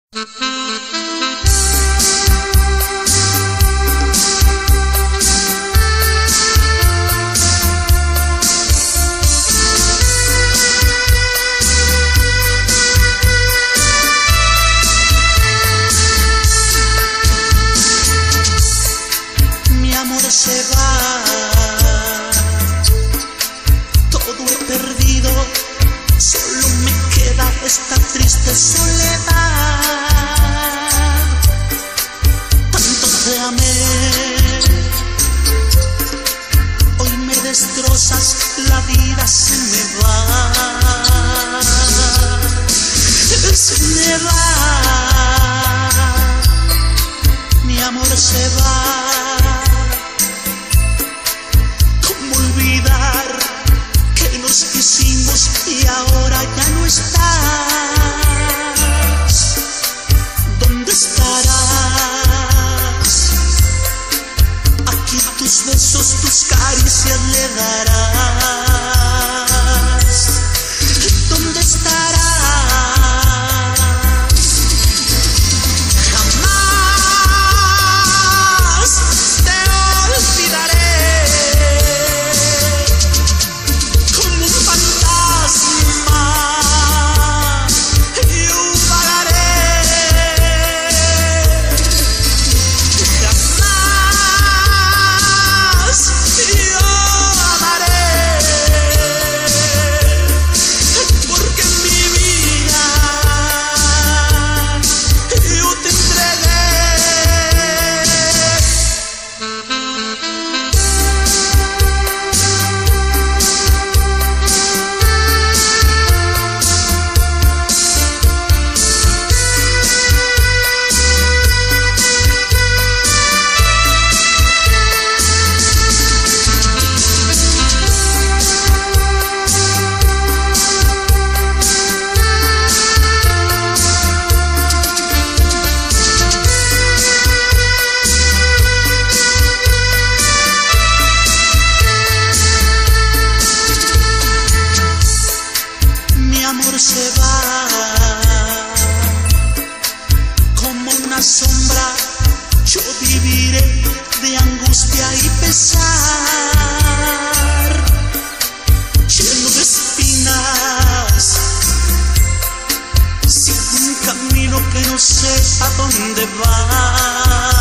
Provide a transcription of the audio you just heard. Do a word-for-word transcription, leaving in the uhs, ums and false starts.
Mi amor se va, todo he perdido, solo me queda esta triste soledad. Tanto te amé, hoy me destrozas, la vida se me va, se me va, mi amor se va. ¿Cómo olvidar que nos quisimos y ahora ya no estás? ¿Dónde estarás? Aquí tus besos, tus caricias le darás. ¿Dónde estarás? Jamás te olvidaré. Como un fantasma yo vagaré. Jamás yo amaré, porque en mi vida yo te entregué. Mi amor se va, como una sombra, yo viviré de angustia y pesar, lleno de espinas, sigo un camino que no sé a dónde va.